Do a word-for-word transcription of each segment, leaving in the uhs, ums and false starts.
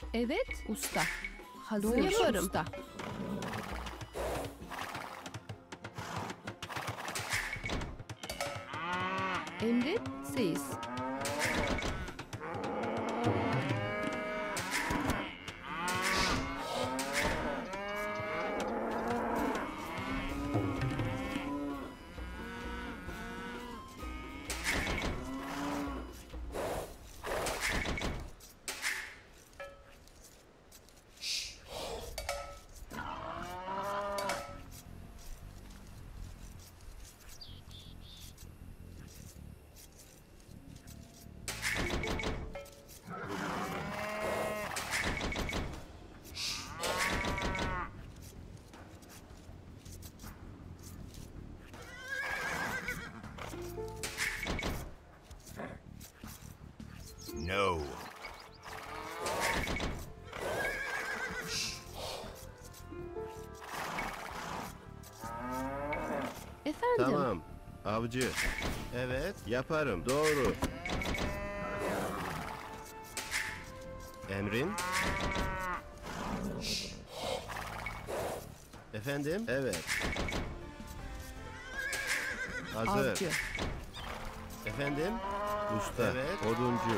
Evet usta. Hazır Doğru yaparım. usta. Emrin seyis. No. Efendim. Tamam. Avcı. Evet, yaparım. Doğru. Emrin? Efendim? Evet. Hazır. Avcı. Efendim? Usta. Evet. Oduncu.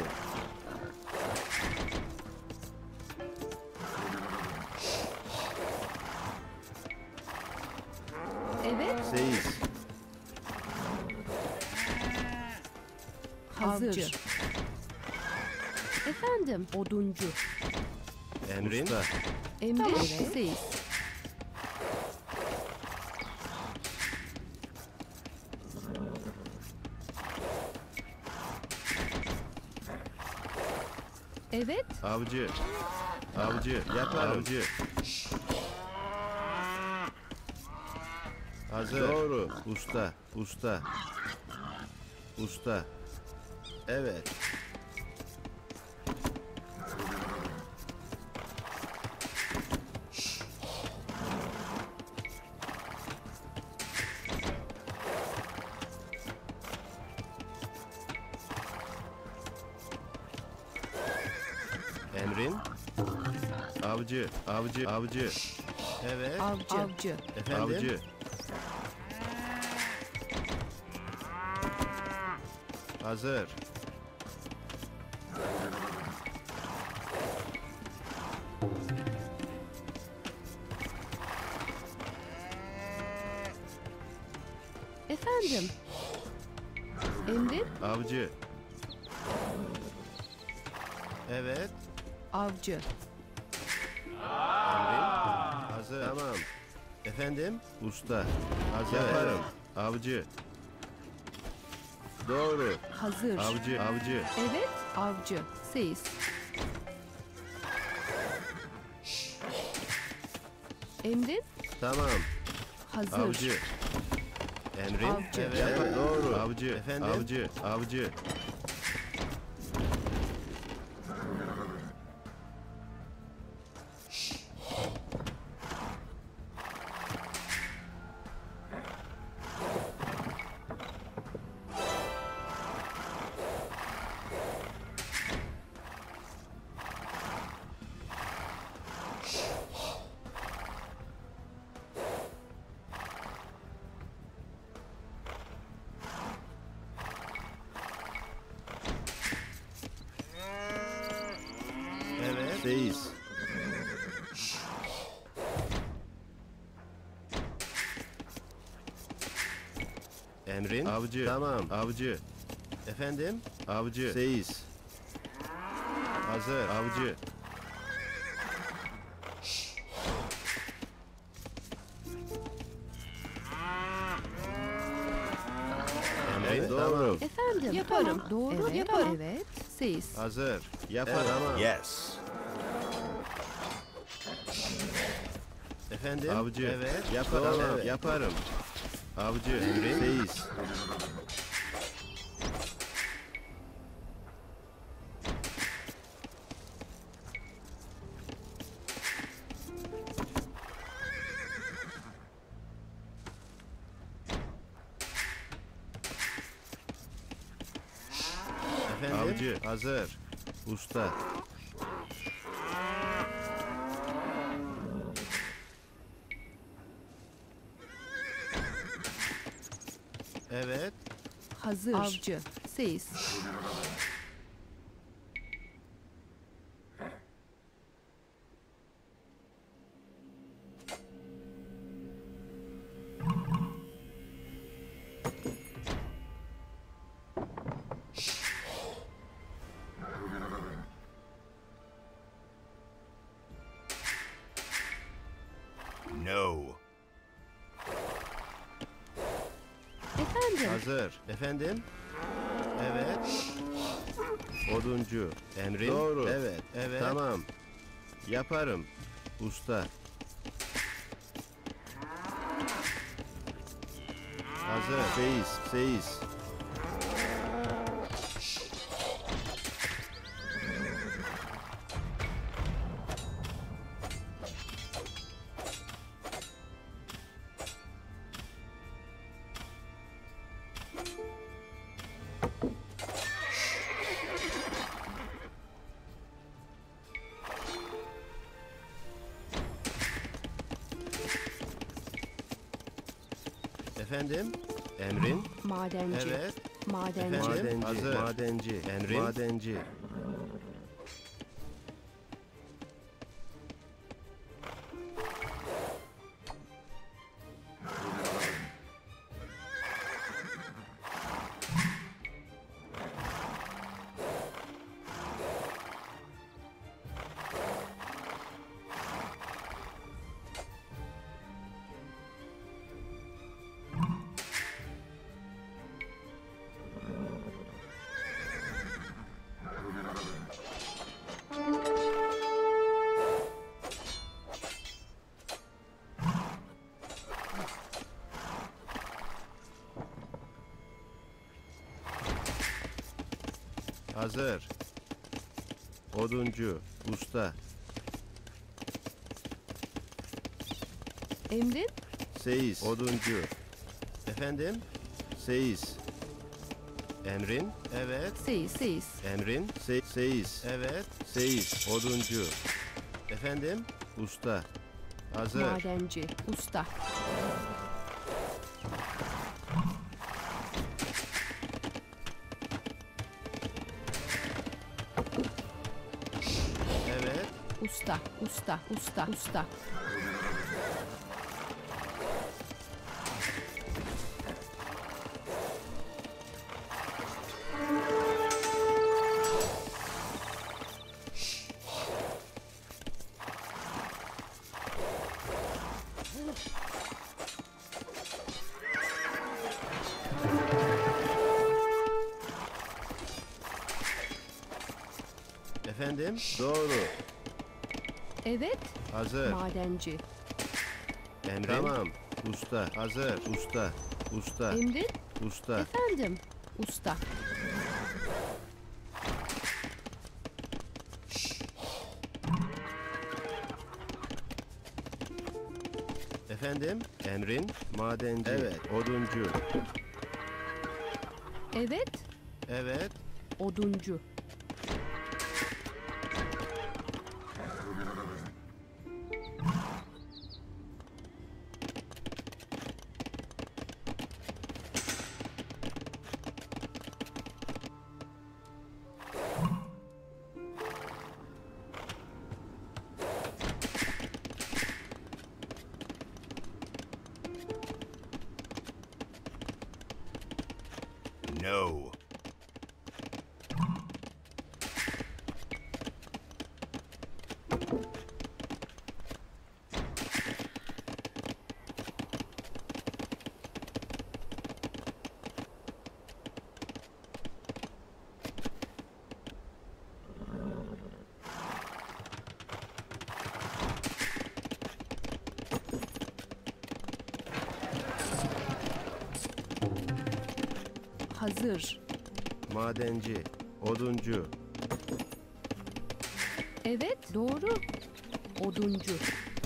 Evet. Seyis. Hazır. Avcı. Efendim. Oduncu. Emrin? Usta. Emrin Tamam, evet. seyis. Evet. Avcı. Avcı. Yaparım. Avcı. Hazır. Doğru. Usta. Usta. Usta. Evet. Emrin? Avcı, avcı, avcı. Evet. Avcı. Avcı. Efendim? Avcı. Hazır. Efendim. Emrin. Avcı. Evet. Avcı. Emrin. Hazır. Tamam. Efendim? Usta. Hazır. Yaparım. Avcı. Doğru. Hazır. Avcı, avcı. Evet. Avcı. Seyis. Emrin. Tamam. Hazır. Avcı. Emrin. Avcı. Evet. Evet, doğru. Avcı. Efendim? Avcı, avcı. Evet. Seyiz. Emrin. Avcı. Tamam. Avcı. Efendim? Avcı. Seyiz. Hazır. Avcı. Emrin. Evet. Doğru. Efendim. Yaparım. Doğru. Evet. Yaparım. Evet. Seyis. Hazır. Yapar ama. Yes. Efendim? Avcı. Evet. Yaparım. Evet. Yaparım. Avcı. Emrin. Seyiz. Efendim? Avcı. Hazır. Usta. Evet. Hazır. Avcı. Seis. No. Efendim. Hazır. Efendim? Evet. Oduncu. Emrin? Doğru. Evet. Evet. Tamam. Yaparım. Usta. Hazır. Seyiz. Seyiz. Efendim? Emrin? Madenci. Evet. Madenci. Efendim? Madenci. Hazır. Madenci. Emrin? Madenci. Hazır. Oduncu. Usta. Emrin. Seyiz. Oduncu. Efendim? Seyiz. Emrin? Evet. Seis. Seis. Emrin? Se seyiz. Evet. Seyiz. Oduncu. Efendim? Usta. Hazır. Madenci. Usta. Evet. Usta. Usta. Usta. Usta. Efendim? Doğru. Evet. Hazır. Madenci. Emrin? Tamam. Usta. Hazır. Usta. Usta. Emrin. Usta. Efendim. Usta. Efendim? Emrin? Madenci. Evet. Oduncu. Evet. Evet. Oduncu. No. Hazır. Madenci. Oduncu. Evet. Doğru. Oduncu.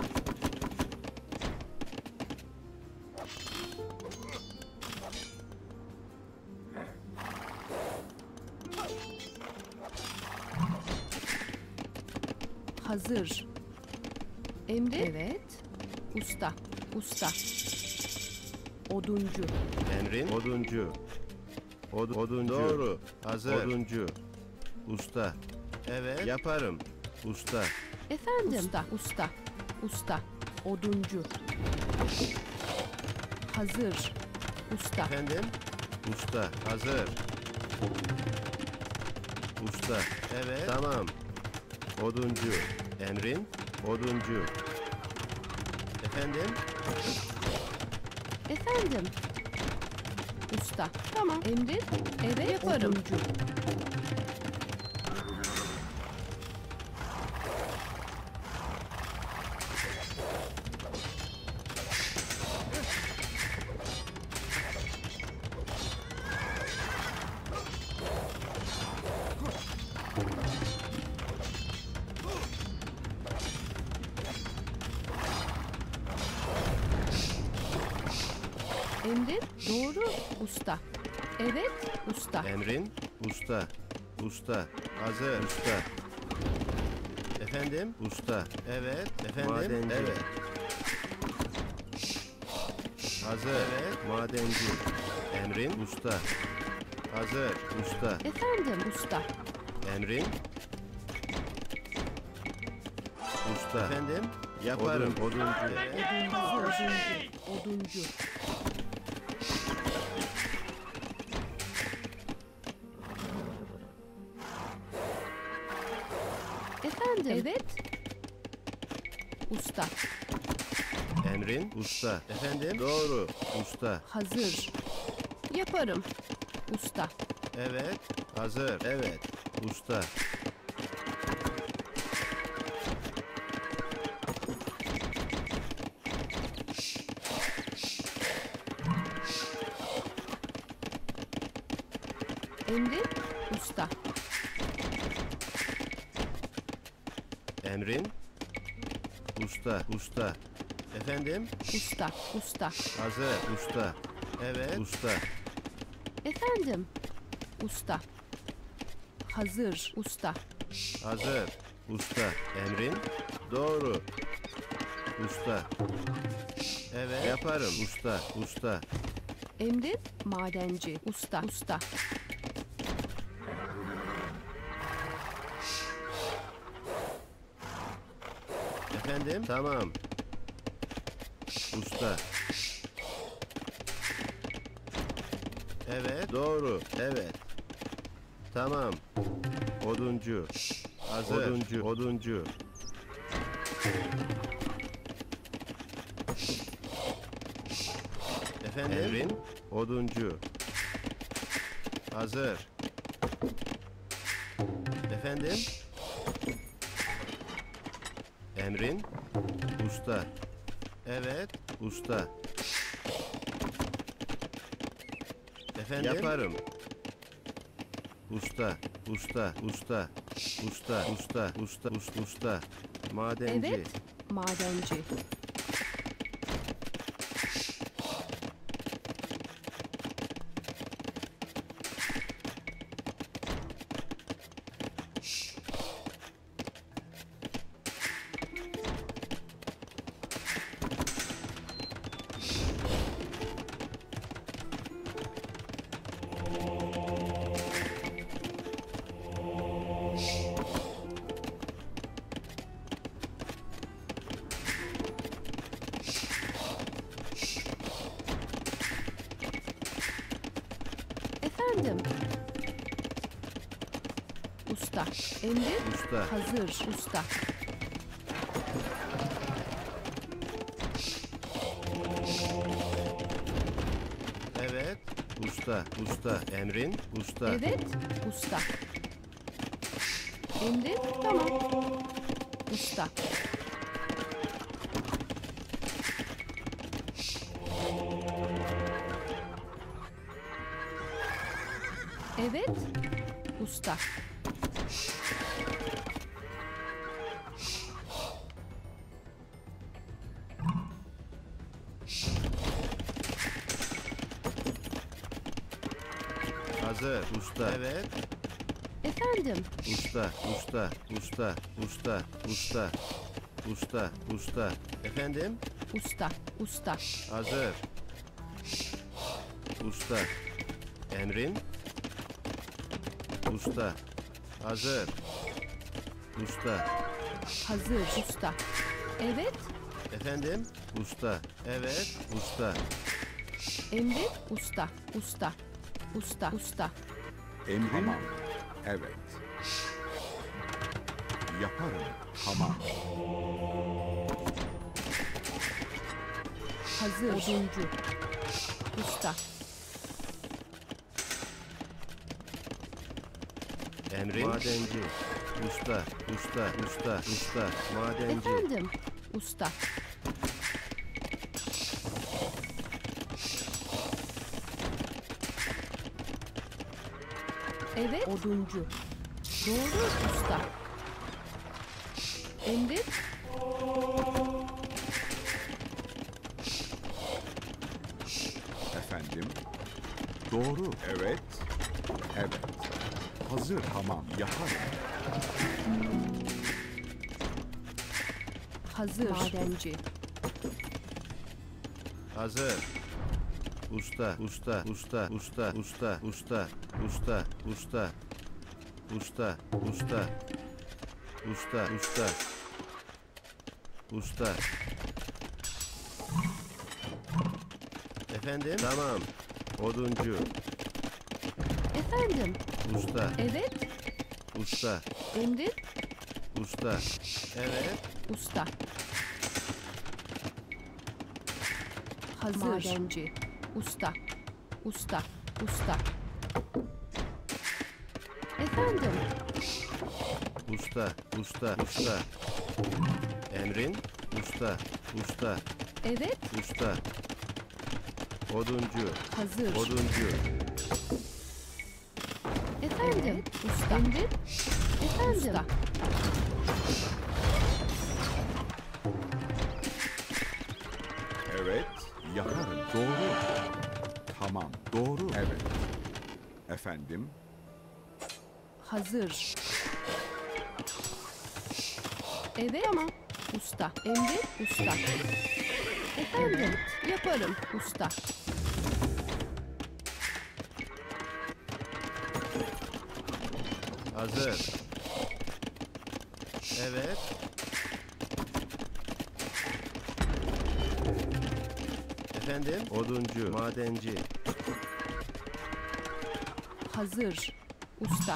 Hazır. Emrin. Evet. Usta. Usta. Oduncu. Emrin oduncu. Od oduncu. Doğru. Hazır. Oduncu. Usta. Evet. Yaparım. Usta. Efendim. Usta. Usta. Usta. Oduncu. Hazır. Usta. Efendim? Usta. Hazır. Usta. Evet. Tamam. Oduncu. Emrin. Oduncu. Efendim? Efendim. Usta. Tamam. Emrin. Evet yaparım. Oduncu. Emrin. Doğru. Usta. Evet. Usta. Emrin. Usta. Usta. Hazır. Usta. Efendim? Usta. Evet. Efendim? Madenci. Evet. Hazır. Evet. Madenci. Emrin. Usta. Hazır. Usta. Efendim. Usta. Emrin. Usta. Efendim? Yaparım. Oduncu. Evet. Oduncu. Oduncu. Efendim. Evet. Usta. Emrin. Usta. Efendim? Doğru. Usta. Hazır. Yaparım. Usta. Evet. Hazır. Evet. Usta. Emrin. Usta. Emrin. Usta. Usta. Efendim? Usta. Usta. Hazır. Usta. Evet. Usta. Efendim. Usta. Hazır. Usta. Hazır. Usta. Emrin. Doğru. Usta. Evet. Yaparım. Usta. Usta. Emrin. Madenci. Usta. Usta. Efendim? Tamam. Usta. Evet. Doğru. Evet. Tamam. Oduncu. Hazır. Oduncu. Oduncu. Efendim? Emrin. Oduncu. Hazır. Efendim? Emrin. Usta. Evet. Usta. Efendim? Yaparım. Usta. Usta. Usta. Usta. Usta. Usta. Usta. Usta. Madenci. Evet. Madenci. Efendim. Usta. Emrin. Usta. Hazır. Usta. Evet. Usta. Usta. Emrin. Usta. Evet. Usta. Emrin. Tamam. Usta. Evet. Usta. Hazır. Usta. Evet. Efendim. Usta. Usta. Usta. Usta. Usta. Usta. Usta. Efendim? Usta. Usta. Hazır. Usta. Emrin. Usta. Hazır. Usta. Hazır. Usta. Evet. Efendim? Usta. Evet. Usta. Emret. Usta. Usta. Usta. Usta. Emrin? Tamam. Evet. Yaparım. Tamam. Hazır. Oduncu. Usta. Emrin. Madenci. Usta. Usta. Usta. Usta. Madenci. Efendim. Usta. Evet. Oduncu. Doğru. Usta. Emret. Efendim? Doğru. Evet. Evet. Hazır. Tamam. Yaparım. Hazır. Madenci. Hazır. Usta. Usta. Usta. Usta. Usta. Usta. Usta. Usta. Usta. Usta. Usta. Usta. Usta. Efendim? Tamam. Oduncu. Efendim. Usta. Evet. Usta. Emret. Usta. Evet. Usta. Hazır. Madenci. Usta. Usta. Usta. Efendim. Usta. Usta. Usta. Emrin. Usta. Usta. Evet. Usta. Oduncu. Hazır. Oduncu. Efendim. Usta. Emret. Efendim. Usta. Evet. Yaparım. Doğru. Tamam. Doğru. Evet. Efendim? Hazır. Evet. Tamam. Usta. Emret. Usta. Efendim. Yaparım. Usta. Hazır. Evet. Efendim? Oduncu. Madenci. Hazır. Usta.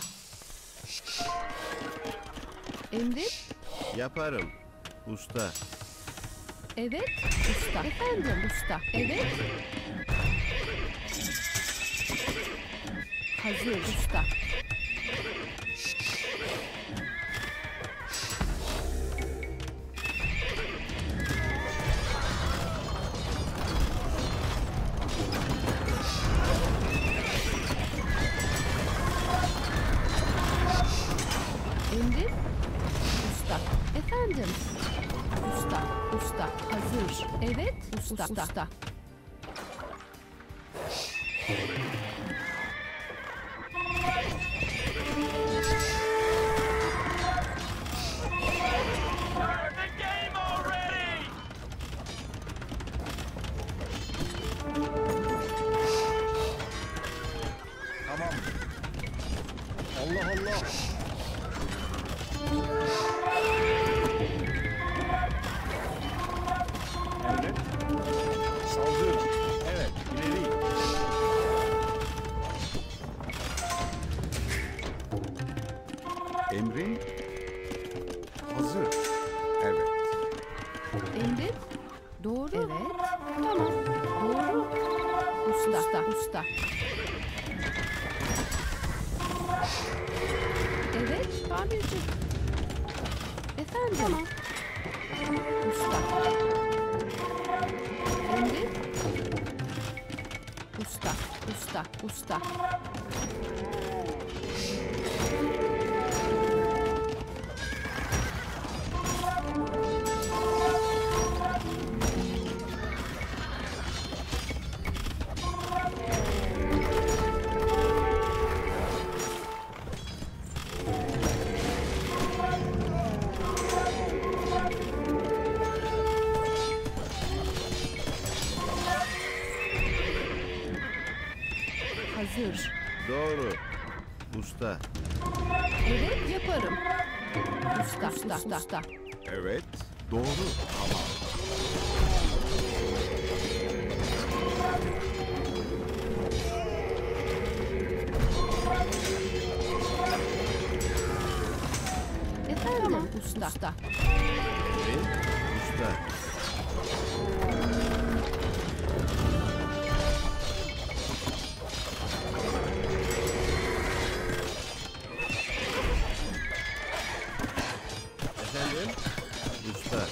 Emret. Yaparım. Usta. Evet. Usta. Efendim. Usta. Evet. Hazır. Usta. Emret. Usta. Efendim. Usta. Usta. Hazır. Evet. Usta. Usta. Usta. Tamam. Allah Allah. Evet. Saldır. Evet. İleri. Emrin hazır. Evet. Emret. Doğru. Evet. Tamam. Doğru. Usta. Usta. Usta. Evet. Tamirci. Efendim. Tamam. Usta. Emret. Usta. Usta. Usta. Hazır. Doğru. Usta. Evet, yaparım. Usta, usta, usta, usta. Evet. Doğru. Tamam. Efendim, tamam, usta, usta. Emrin. Usta. Efendim? Usta.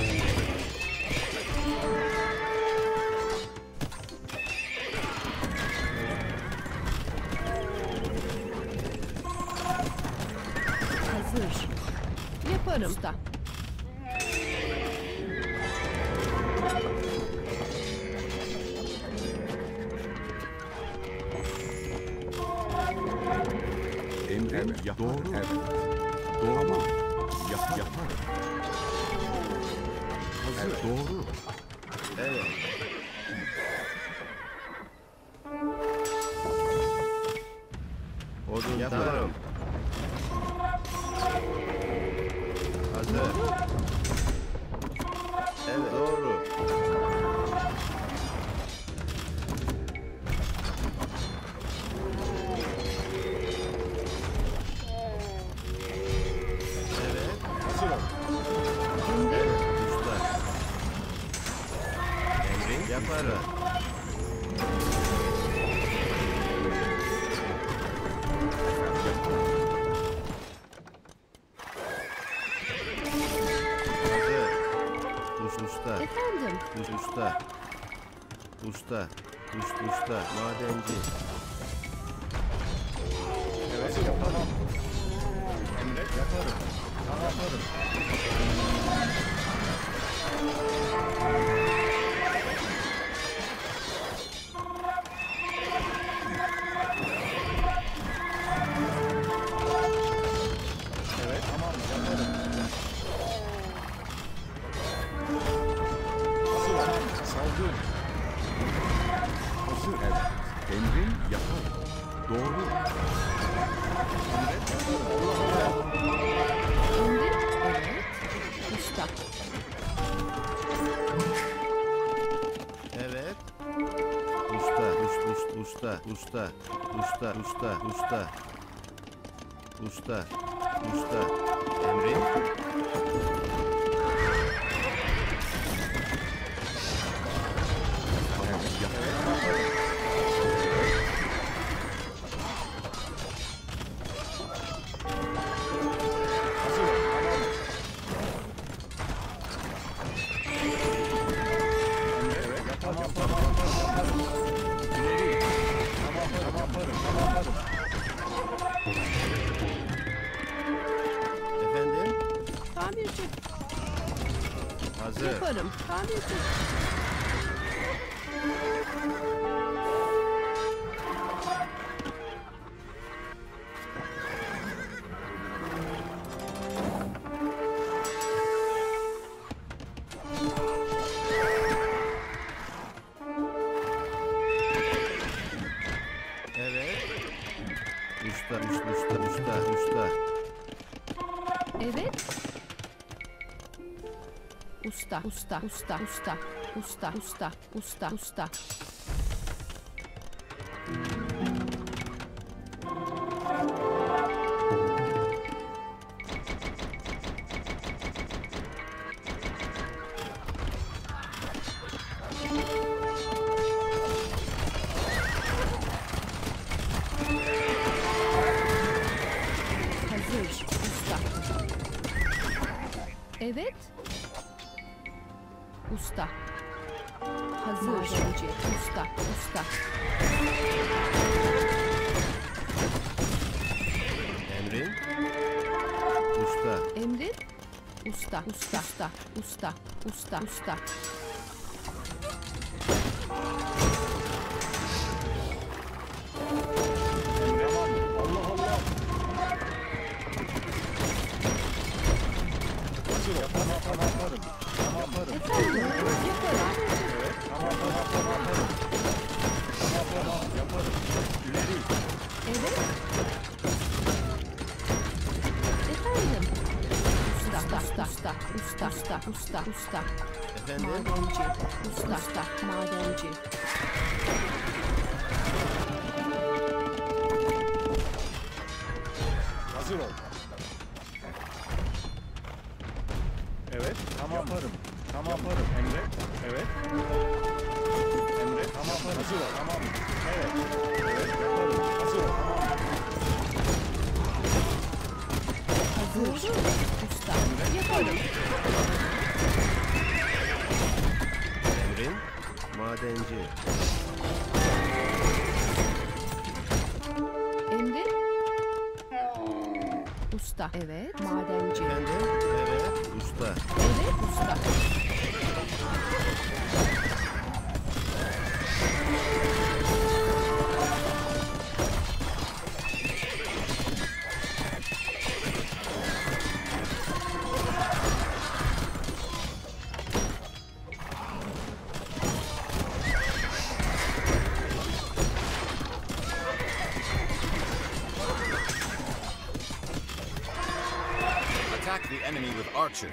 Hazır. Yaparım. Usta. Emrin evet. Yapar. Doğru. Evet. Doğru. Tamam. Yap, yaparım. Hazır. Evet. Doğru. Evet. Odun yaparım. Hazır. Evet. Doğru. Evet. Hazır ol. Evet. Usta. Emrin yaparım. Hazır. Us- Usta. Efendim. Us- Usta. Usta. Us- Usta. Madenci. Evet. Yaparım. Emret. Yaparım. Tamam. Yaparım. Evet. Tamam. Yaparım. Hazır ol. Saldır. Hazır. Evet. Emrin yaparım. Doğru. Emret yaparım. Allah Allah. Emrin. Evet. Usta. Evet. Usta. Ust, ust, usta. Usta. Usta. Usta. Usta. Usta. Usta. Emrin. Evet. Yaparım. Hazır ol. Tamam. Evet. Yaparım. Yaparım. Yaparım. İleri. Tamam. Tamam. Yaparım. Tamam. Yaparım. Efendim? Tamirci. Hazır. Yaparım. Tamirci. Evet. Usta. Usta. Usta. Usta. Usta. Evet. Usta, usta, usta, usta, usta, usta, usta, usta. Hazır, usta. Evet. Usta. Hazır. Madenci. Usta. Usta. Emrin. Usta. Emrin. Usta. Usta. Usta. Usta. Usta. Usta. Tamam. Allah Allah. Hazır ol. Tamam. Tamam. Yaparım. Tamam. Yaparım. Efendim. Yaparım. Evet. Tamam. Tamam. Tamam. Yaparım. Tamam. Tamam. Yaparım. İleri. Usta, usta, usta, usta. Efendim? Madenci. Usta, usta, madenci. Hazır ol. Evet, tamam yaparım. Tamam yaparım. Emre, evet. Emre, tamam yaparım. Hazır ol, tamam. Evet, evet yaparım. Hazır ol, tamam. Hazır. Usta. Yaparım. Emrin? Madenci. Emrin? Usta. Evet. Madenci. Efendim? Evet. Usta. Evet. Usta. Attack the enemy with archers.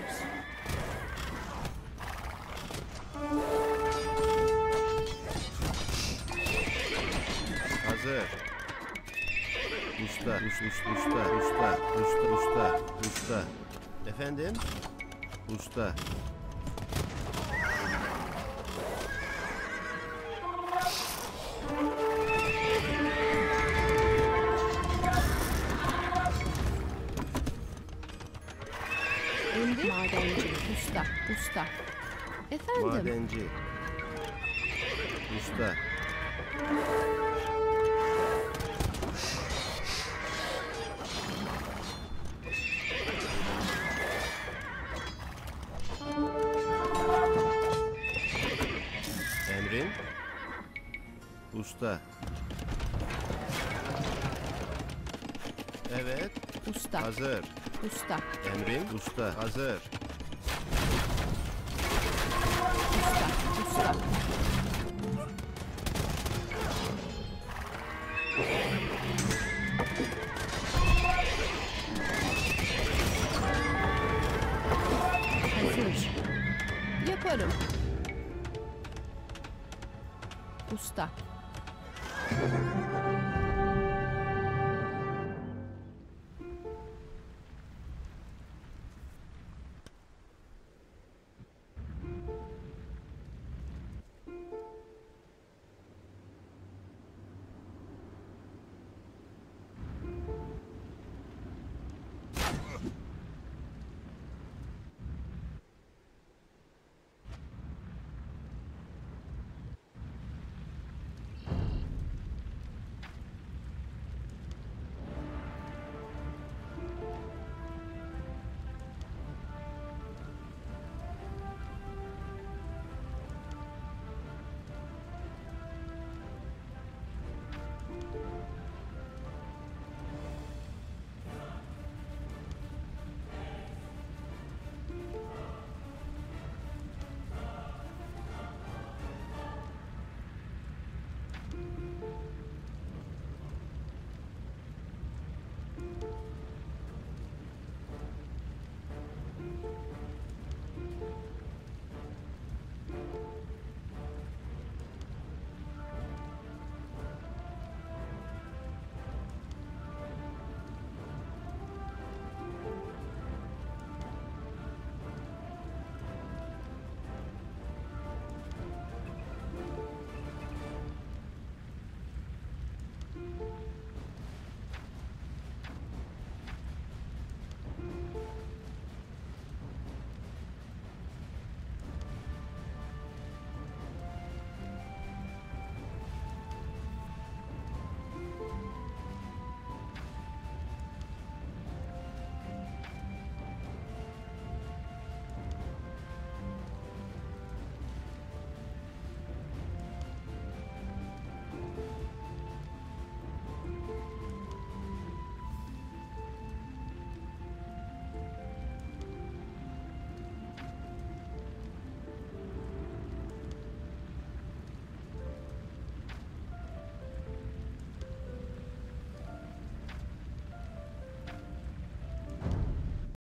Hazır. Usta, usta, usta, usta, usta, usta, usta. Efendim? Usta. Emrin? Madenci. Usta. Usta. Efendim? Madenci. Usta. Emrin? Usta. Evet. Usta. Hazır. Usta. Emrin? Usta. Hazır. Usta. Usta. Hazır. Yaparım. Usta.